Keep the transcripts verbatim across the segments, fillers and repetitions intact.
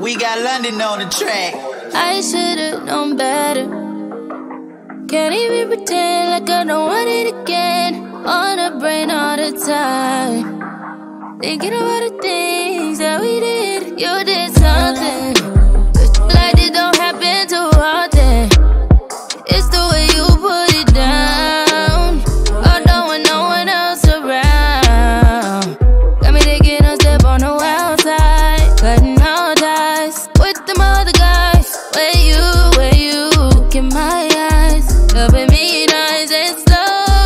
We got London on the track. I should've known better. Can't even pretend like I don't want it again. On the brain all the time, thinking about the things that we did. You did something like it don't happen too often. It's the way you put it down, although when no one else around. Got me taking a step on the wild side, cutting all ties with them other guys. Where you, where you, look in my eyes, helping me nice and slow.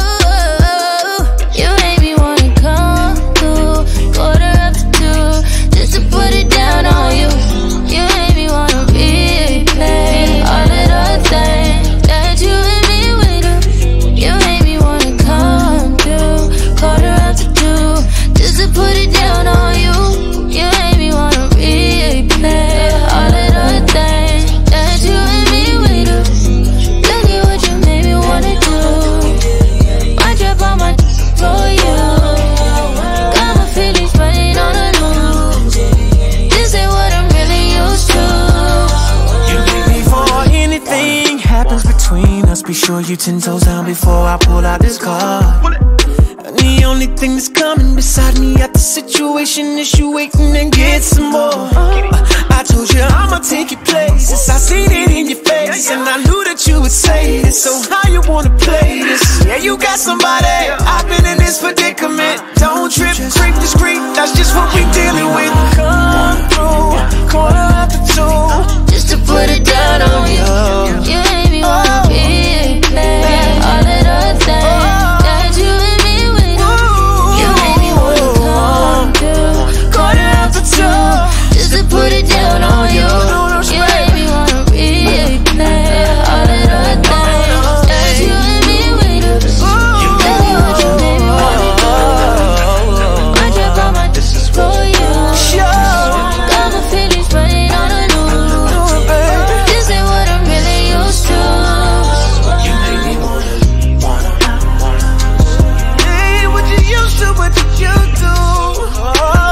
You made me wanna come through, quarter up to two, just to put it down on you. You made me wanna replay all of the things that you and me went through. You made me wanna come through, quarter up to two, just to put it down on you. You made me wanna replay all of the things that you and me went through. Look at what you made me wanna do. My drip on my for you. Got my feelings running on the loose. This ain't what I'm really used to. Before anything happens between us, be sure you ten toes down before I pull out this car. And the only thing that's coming beside me at the situation is you waiting and get some more. uh, I told you I'ma take your places, I seen it in your face, and I knew that you would say this. So how you wanna play this? Yeah, you got somebody, I've been in this predicament. Don't trip, creep discreet, that's just what we dealing with. Come through, quarter after two, Just to put it down on you. You made me wanna replay all of the things that you and me went through. You made me wanna come through, quarter after two, just to put it down on you. You made me wanna replay all of the things that you and me went through. Look at what you made me wanna do. My drip on my for you. Got my feelings running on the loose. This ain't what I'm really used to. you make me wanna, wanna, wanna. Hey, what you used to, what did you do? Oh,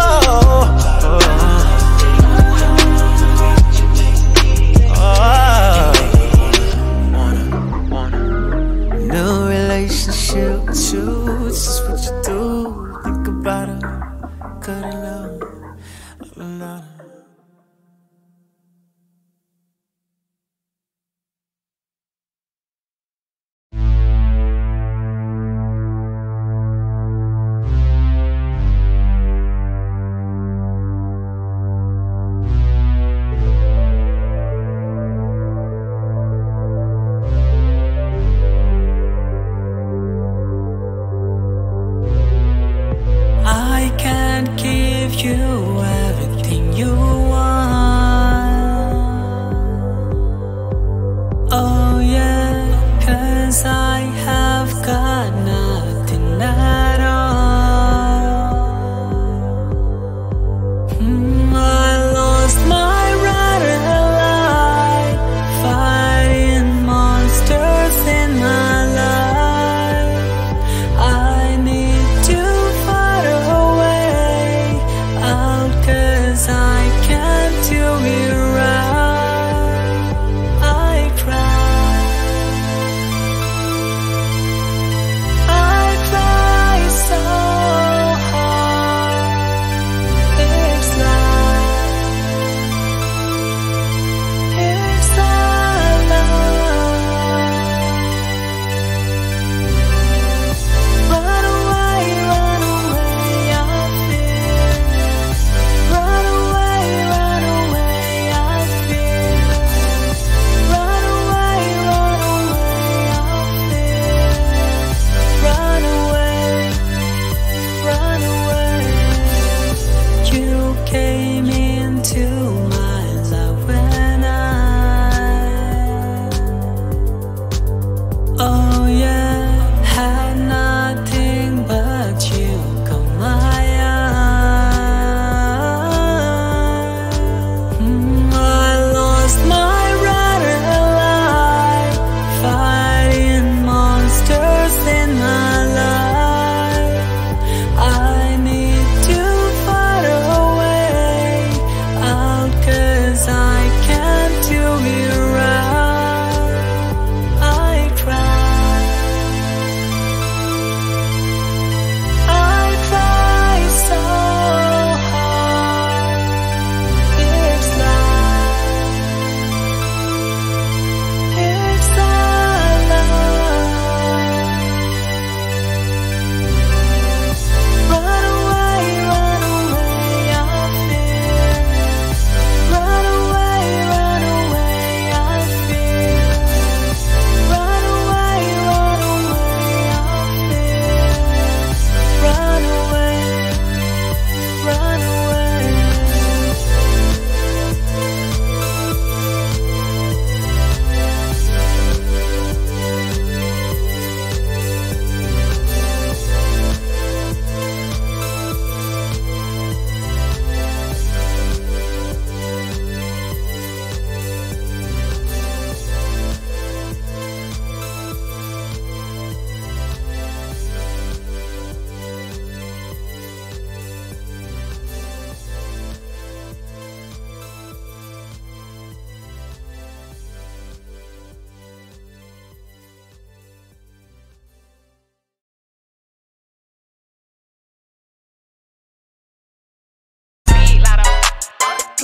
oh, oh. Wanna, wanna. New relationship with you, this is what you do. Think about it, cut it out, all alone. I can't give you everything you want. Oh yeah, 'cause I have got nothing at all. Mm, I lost my right life, fighting monsters in my life. I need to fight away out, 'cause I can't do it right. I cry.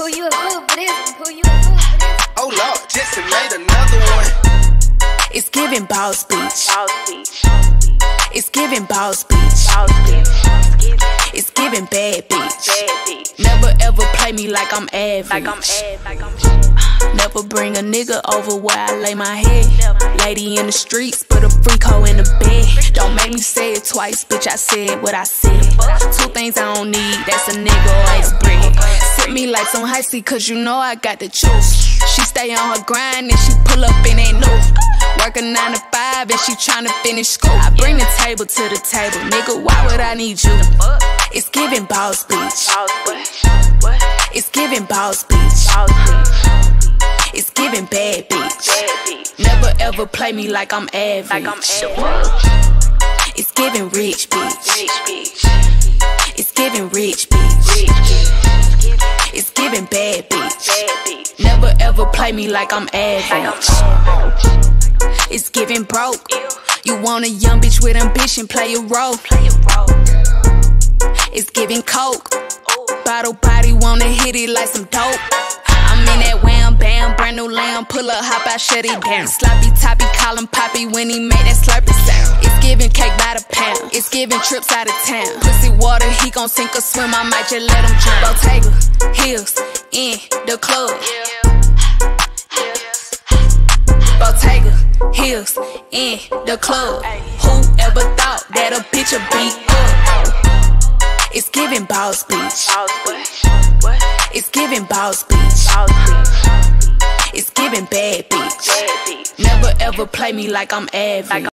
pull you a fool for this, pull you a fool for this. Oh Lord, Jesse made another one. It's giving boss beach. Boss beach. It's giving boss beach. Boss beach. It's giving bad bitch. Bad bitch. Never ever play me like I'm average. Like I'm ad, like I'm Never bring a nigga over where I lay my head. Lady in the streets, but a freak hoe in the bed. Don't make me say it twice, bitch, I said what I said. Two things I don't need, that's a nigga or his bread. Sip me like some high C, cause you know I got the juice. She stay on her grind and she pull up and ain't no. Work a nine to five and she tryna finish school. I bring the table to the table, nigga, why would I need you? It's giving boss beach. boss beach. It's giving boss beach. Boss beach. It's giving bad bitch. Bad bitch. Never ever play me like I'm average. Like I'm ad. It's giving rich bitch. Rich bitch. It's giving rich bitch. Rich bitch. It's giving bad bitch. Bad bitch. Never ever play me like I'm Like I'm average. average. It's giving broke. You want a young bitch with ambition, play a role. Play a role. It's giving coke. Bottle body wanna hit it like some dope. I'm in that wham bam, brand new lamb. Pull up, hop out, shut it down. Sloppy toppy, call him poppy when he make that slurpy sound. It's giving cake by the pound. It's giving trips out of town. Pussy water, he gon' sink or swim. I might just let him drown. Bottega, heels, in the club. Bottega, heels, in the club. Whoever thought that a bitch would beat up? It's giving boss beach. Boss beach. It's giving boss beach. Boss beach. It's giving bad bitch. Bad bitch. Never ever play me like I'm average. Like